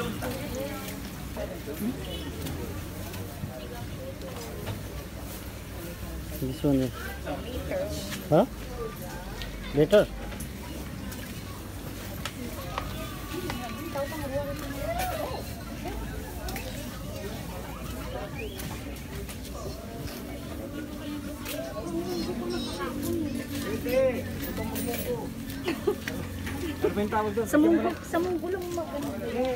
This one is. Huh? Later. Sa munggo lang magano.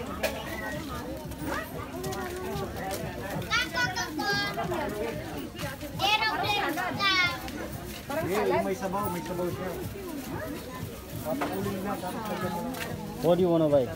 May sabaw siya. What do you want to buy?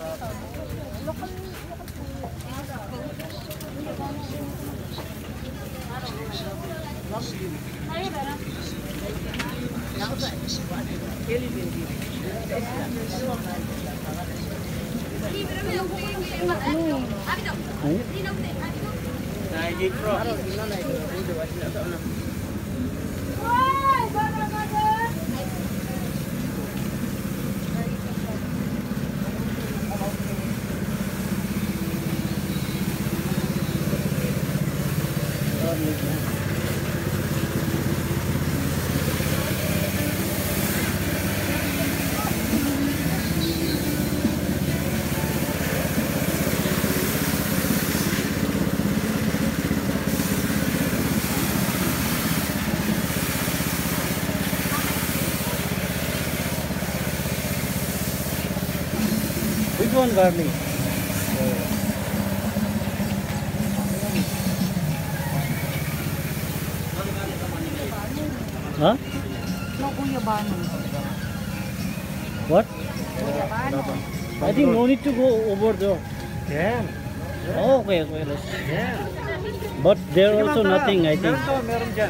Which one garlic? Huh? No guyabano. What? Guyabano. I think no need to go over there. Yan. Oh, okay, okay. Yan. But there also nothing, I think. Meron dyan.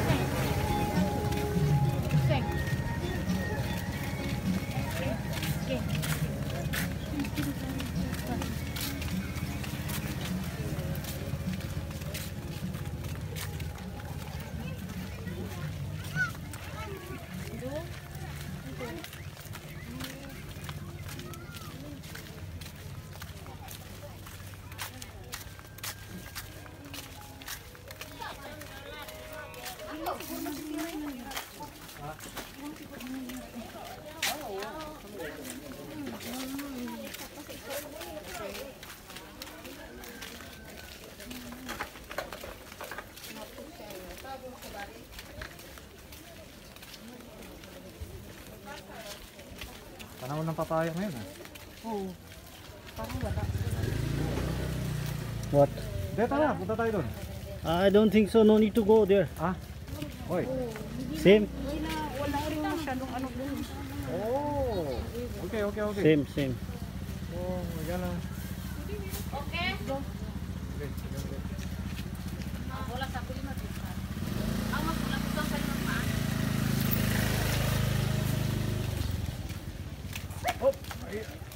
Panahon ng papaya ngayon Oo. Parang wala. What? Tara, punta tayo doon. I don't think so. No need to go there. Ah? Hoy. Same. Wala rin masyadong ano doon. Oh. Okay. Same. Oh, magana. Okay. Wala sa kulit na dito. Ang wala ko sa lima pa. Oh,